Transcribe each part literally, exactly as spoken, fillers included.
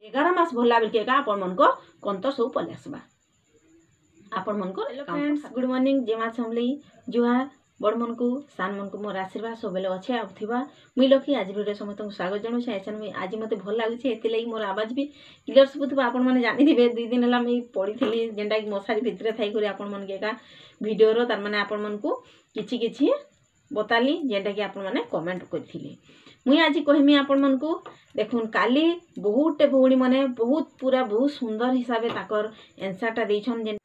एगार मास भरला बेल के आपण मन को कंत सब पले आसबा आपण मन को। हेलो फ्रेंड्स, गुड मॉर्निंग, जय मां समली, जुहार बड़ मन को सान मन को मोर आशीर्वाद सब बेले अच्छे आउथिबा। मुई लकी आज वीडियो समस्त को स्वागत जणु छै। एसन मुई आज मते भल लागुछि, एते लागि मोर आवाज भी क्लियर सुबुथबा। आपण माने जानि दिबे दुई दिन हला मुई पढिथिली जेंटा कि मसारी भितरे थाई करी आपण मन के का वीडियो रो तार माने आपण मन को किछि किछि बताली जेंटा कि आपण माने कमेंट करथिली। मुई आज कहमी आपण मन को देखुन काली बहुते भौणी माने बहुत पूरा बहुत सुंदर हिसाबे ताकर आंसरटा दैछन जे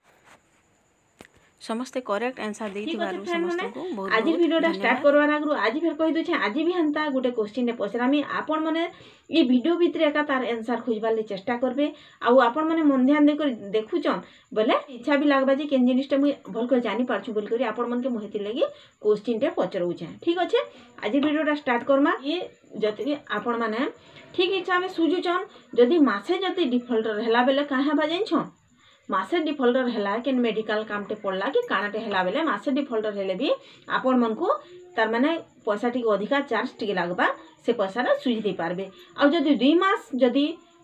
समस्त करेक्ट आंसर देथिबारु समस्त को बहुत आज वीडियोटा स्टार्ट करवार आगु आज फेर कहि दोछे आज भी हंता गोटे क्वेश्चन ने पचरामी आपण माने ई वीडियो भितरे एका तार आंसर खोजबार ले चेष्टा करबे। आउ आपण माने मन ध्यान दे कर देखुचन बोले इच्छा भी लागबा जे केन जिनिसटा मुई भल कर जानि पारछु बोल करी आपण मन के मोहिति लागि क्वेश्चन टे पचरउ छै। ठीक अछि, आज वीडियोटा स्टार्ट करमा। ये जति आपण माने ठीक हिसाब में सुजुचन जदि मासे जति डिफॉल्टर हैला बेले काहे बाजेन छ मासे डिफॉल्टर हैला के मेडिकल कामटे पड़ला कि कानाटे हैला बेले मासे डिफॉल्टर हेले भी आपण मन को तार माने पैसा टी अधिका चार्ज टी लागबा से पैसा रा सुझ दे पारबे। आ जदि दुई मास जदि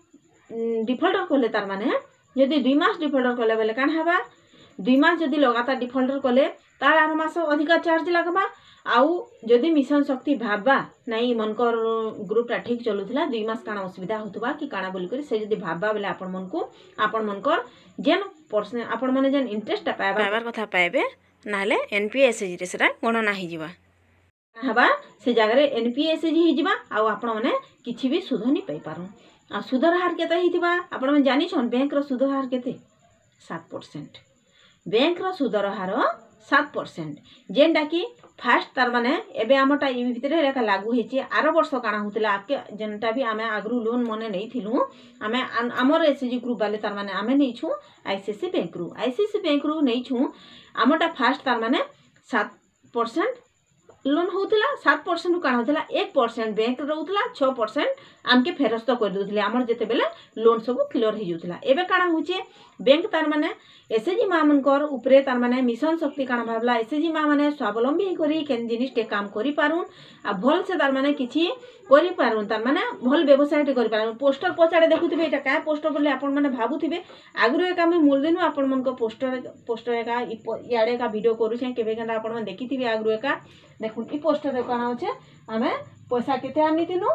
डिफॉल्टर करले तार माने जदि दुई मास डिफॉल्टर करले बेले कान हबा दुई मास जदि लगातार डिफॉल्टर करले तार आर मास अधिका चार्ज लागबा। आउ जदि मिशन शक्ति भाबा नहीं मनकर ग्रुपटा ठीक चलुथला दुई मास काना असुविधा होतबा कि काना बोली करी से जदि भाबा बेले आपण मन को आपण मनकर जेन पर्सन आपण माने जेन इंटरेस्ट पाइबा पाइबार कथा पाइबे नाले एनपीएसएजी रे सेटा गणना हि जिबा हबा से जगह रे एनपीएसएजी हि जिबा। आउ आपण माने किछि भी सुध नि पाइ पारू। आ सुधर हार केते हितिबा आपण माने जानि छन बैंक रो सुधर हार केते सात परसेंट। बैंक रो सुधर हार सात परसेंट जेनटा कि फास्ट तार माने एबे आमटा इ भितरे रेखा लागू हेची आरो वर्ष काना होतला आके जेनटा भी आमे आगरु लोन मने नै थिलु आमे हमर एसएजी ग्रुप वाले तार माने आमे नै छु आईसीआईसी बैंक रु आईसीआईसी बैंक रु नै छु आमटा फास्ट तार माने सात परसेंट लोन होतला सात परसेंट काना होतला एक परसेंट बैंक रहउतला छह परसेंट आमके फेरस्त कर दोथले हमर जते बेले लोन सब क्लियर हि जोतला। एबे काना होचे बैंक तार माने एसएजी मा मनकर ऊपरे तार माने मिशन शक्ति काना भाबला एसएजी मा माने स्वावलंबी करी केन जिनिस टे काम करि पारुन आ भल से तार माने किछि करि पारुन तार माने भल व्यवसाय टे करि पारुन। पोस्टर पछाडे देखुथिबे एटा का पोस्टर बोले आपण माने भाबुथिबे आगुरो एका हम मूल दिनु आपण मन को पोस्टर पोस्टर एका याडे का वीडियो करू छै केबे केनदा आपण मन देखिथिबे आगुरो एका देखुन ई पोस्टर काना होचे आमे पैसा केते आनितिनु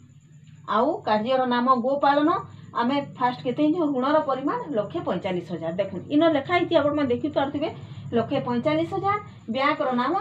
आउ कार्यर नाम गोपालन आमे फास्ट केते ऋणर परिमाण लक्षे पैंतालीस हजार देखुन इन लेखा हिती आपण मन देखि पारथिबे लक्षे पैंतालीस हजार बैंक रो नाम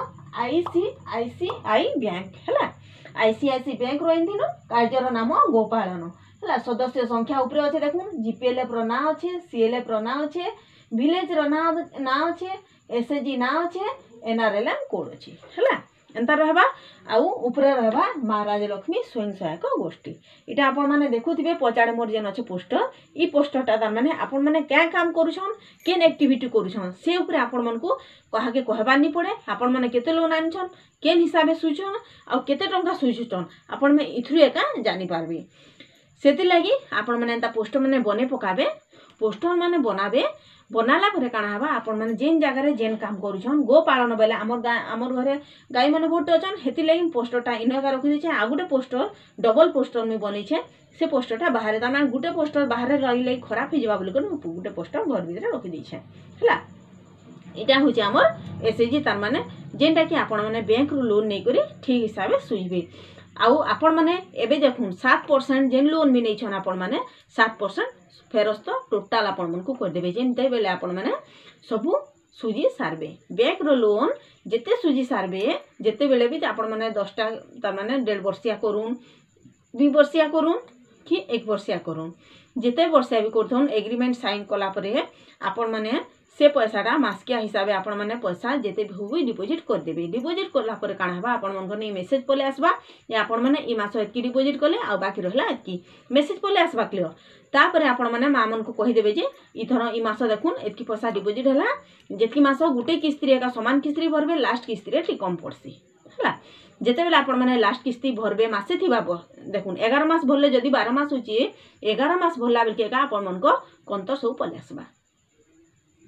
आईसीआईसीआई बैंक हला आईसीआईसी बैंक रो इंदिनो कार्यर नाम गोपालन हला सदस्य संख्या ऊपर अछि देखुन जीपीएलएफ रो ना अछि सीएलएफ रो ना अछि विलेज रो ना ना अछि एसएजी ना अछि एनआरएलएम कोड अछि हला एंता रहबा आउ ऊपर रहबा महाराज लक्ष्मी स्वयं सहायक गोष्ठी इटा आपण माने देखुथिबे पचाड़े मोर जेन अछि पोस्टर ई पोस्टरटा तार माने आपण माने क्या काम करूछन केन एक्टिविटी करूछन से ऊपर आपण मन को कहा के कहबा नि पड़े आपण माने केते लोन आनछन केन हिसाबे सुझन आ केते टंका सुझुछन आपण में इथरु एका जानि पारबे। सेति लागि आपण माने एंता पोस्टर माने बने पकाबे पोस्टर माने बनाबे बनाला परे काना हबा आपण माने जेन जगह रे जेन काम करूछन गो पालन बेले हमर गा हमर घरे गाय माने बहुत अछन हेति लागि पोस्टरटा इनका रखि दै छै। आ गुटे पोस्टर डबल पोस्टर में बनै छै से पोस्टरटा बाहर ता माने गुटे पोस्टर बाहर रहि लागि खराब हि जबा बोली कर गुटे पोस्टर घर भीतर रखि दै छै हला। इटा होचे हमर एसएजी तार माने जेनटा कि आपण माने बैंक रु लोन नै करी ठीक हिसाबे सुइबे। आउ आपण माने एबे देखुन सात परसेंट जेन लोन भी नै छन आपण माने सात परसेंट फेरस्त टोटाल आपण मन को कर देबे जेनते बेले आपण माने सबु सुजी सारबे। बैंक रो लोन जेते सुजी सारबे जेते बेले भी आपण माने दस टा त माने डेढ़ वर्षिया करूम दुई वर्षिया करूम कि एक वर्षिया करूम जेते वर्षिया भी करथन एग्रीमेंट साइन कला परे आपण माने से पैसाटा मासकिया हिसाबे आपण माने पैसा जेते भी होबे डिपॉजिट कर देबे। डिपॉजिट करला परे काना हबा आपण मन को नै मेसेज पले आसबा या आपण माने ई मास एतकी डिपॉजिट करले आ बाकी रहला एतकी मेसेज पले आसबा क्लियर तापर आपण माने मा मन को कहि देबे जे इथर ई मास देखुन एतकी पैसा डिपॉजिट हला जेतकी मास गुटे किस्ती रे का समान किस्ती भरबे लास्ट किस्ती रे ठी कम पड़सी हला। जेते बेले आपण माने लास्ट किस्ती भरबे मासे थिबा देखुन एगार मास भरले जदी बारह मास होची एगार मास भरला बेल के का आपण मन को कंत सब पले आसबा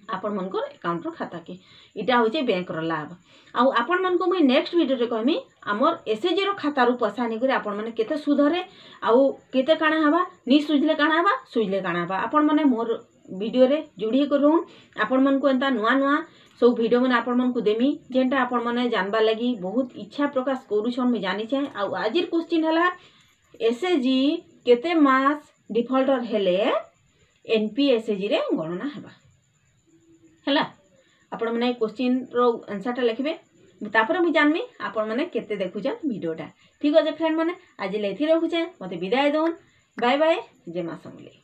आपण मनकर अकाउंट खाता के इटा होचे बैंक रो लाभ। आउ आपण मन को मुई नेक्स्ट वीडियो रे कहमी हमर एसएचजी रो खाता रु पैसा नै करी आपण माने केते सुधरे आउ केते काना हबा नि सुझले काना हबा सुझले काना हबा आपण माने मोर वीडियो रे जुड़ी कर रहून आपण मन को एंता नुआ नुआ सब वीडियो माने आपण मन को देमी जेंटा आपण माने जानबा लगी बहुत इच्छा प्रकाश करूछन मैं जानि छै। आउ आजिर क्वेश्चन हला एसएचजी केते मास डिफॉल्टर हेले एनपीएसएचजी रे गणना हेबा हला आपण माने क्वेश्चन रो आंसर टा लिखबे तापर मु जानमी आपण माने केते देखुछन वीडियोटा। ठीक अछि फ्रेंड माने आज लेथि रखुछे मते विदाय दोन बाय बाय जय मां समले।